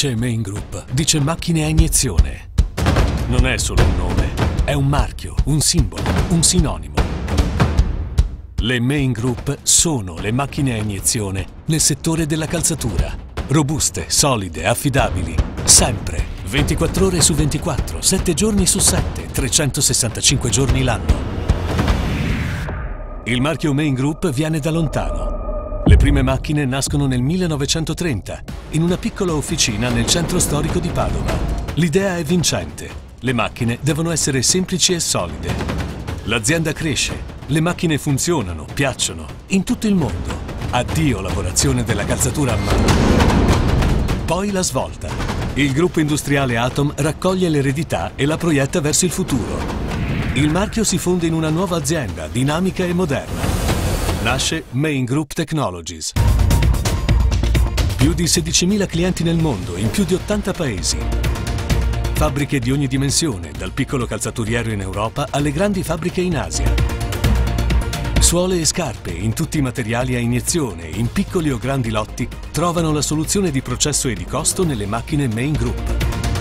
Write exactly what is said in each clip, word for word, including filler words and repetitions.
dice Main Group, dice macchine a iniezione. Non è solo un nome, è un marchio, un simbolo, un sinonimo. Le Main Group sono le macchine a iniezione nel settore della calzatura. Robuste, solide, affidabili, sempre, ventiquattro ore su ventiquattro, sette giorni su sette, trecentosessantacinque giorni l'anno. Il marchio Main Group viene da lontano. Le prime macchine nascono nel millenovecentotrenta, in una piccola officina nel centro storico di Padova. L'idea è vincente. Le macchine devono essere semplici e solide. L'azienda cresce, le macchine funzionano, piacciono, in tutto il mondo. Addio lavorazione della calzatura a mano. Poi la svolta. Il gruppo industriale Atom raccoglie l'eredità e la proietta verso il futuro. Il marchio si fonde in una nuova azienda, dinamica e moderna. Nasce Main Group Technologies. Più di sedicimila clienti nel mondo, in più di ottanta paesi. Fabbriche di ogni dimensione, dal piccolo calzaturiero in Europa alle grandi fabbriche in Asia. Suole e scarpe, in tutti i materiali a iniezione, in piccoli o grandi lotti, trovano la soluzione di processo e di costo nelle macchine Main Group.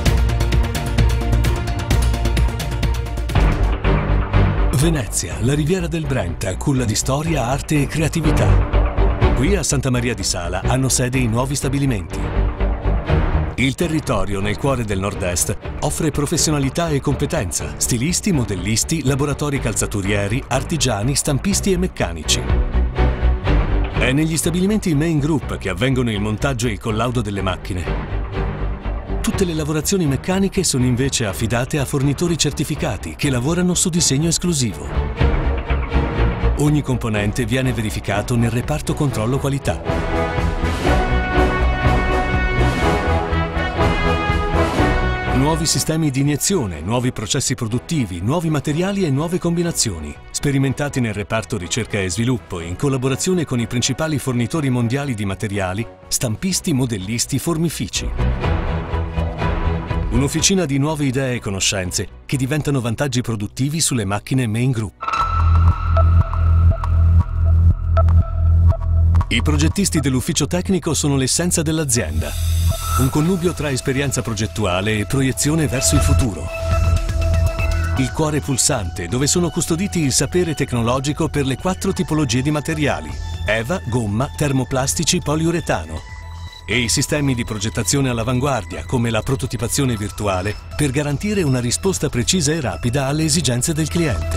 Venezia, la riviera del Brenta, culla di storia, arte e creatività. Qui a Santa Maria di Sala hanno sede i nuovi stabilimenti. Il territorio nel cuore del nord-est offre professionalità e competenza, stilisti, modellisti, laboratori calzaturieri, artigiani, stampisti e meccanici. È negli stabilimenti Main Group che avvengono il montaggio e il collaudo delle macchine. Tutte le lavorazioni meccaniche sono invece affidate a fornitori certificati che lavorano su disegno esclusivo. Ogni componente viene verificato nel reparto controllo qualità. Nuovi sistemi di iniezione, nuovi processi produttivi, nuovi materiali e nuove combinazioni, sperimentati nel reparto ricerca e sviluppo in collaborazione con i principali fornitori mondiali di materiali, stampisti, modellisti, formifici. Un'officina di nuove idee e conoscenze che diventano vantaggi produttivi sulle macchine Main Group. I progettisti dell'ufficio tecnico sono l'essenza dell'azienda. Un connubio tra esperienza progettuale e proiezione verso il futuro. Il cuore pulsante, dove sono custoditi il sapere tecnologico per le quattro tipologie di materiali: EVA, gomma, termoplastici, poliuretano. E i sistemi di progettazione all'avanguardia, come la prototipazione virtuale, per garantire una risposta precisa e rapida alle esigenze del cliente.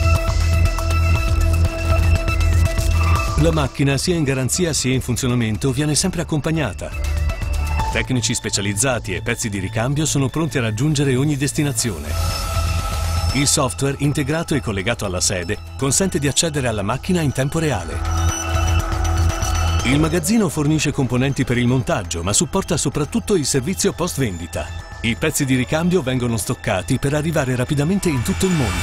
La macchina, sia in garanzia sia in funzionamento, viene sempre accompagnata. Tecnici specializzati e pezzi di ricambio sono pronti a raggiungere ogni destinazione. Il software, integrato e collegato alla sede, consente di accedere alla macchina in tempo reale. Il magazzino fornisce componenti per il montaggio, ma supporta soprattutto il servizio post-vendita. I pezzi di ricambio vengono stoccati per arrivare rapidamente in tutto il mondo.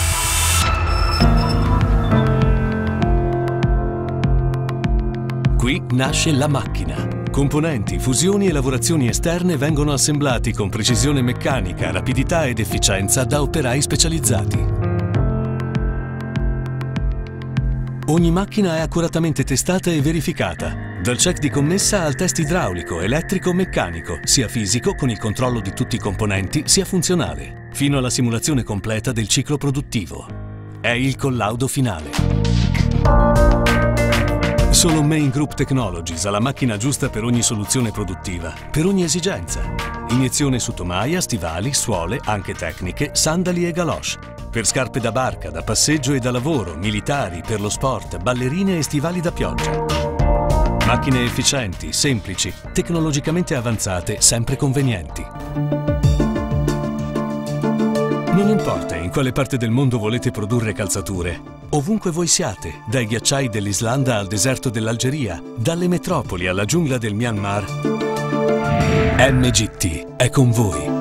Qui nasce la macchina. Componenti, fusioni e lavorazioni esterne vengono assemblati con precisione meccanica, rapidità ed efficienza da operai specializzati. Ogni macchina è accuratamente testata e verificata, dal check di commessa al test idraulico, elettrico, meccanico, sia fisico con il controllo di tutti i componenti, sia funzionale, fino alla simulazione completa del ciclo produttivo. È il collaudo finale. Solo Main Group Technologies ha la macchina giusta per ogni soluzione produttiva, per ogni esigenza. Iniezione su tomaia, stivali, suole, anche tecniche, sandali e galoche. Per scarpe da barca, da passeggio e da lavoro, militari, per lo sport, ballerine e stivali da pioggia. Macchine efficienti, semplici, tecnologicamente avanzate, sempre convenienti. Non importa in quale parte del mondo volete produrre calzature, ovunque voi siate, dai ghiacciai dell'Islanda al deserto dell'Algeria, dalle metropoli alla giungla del Myanmar, M G T è con voi.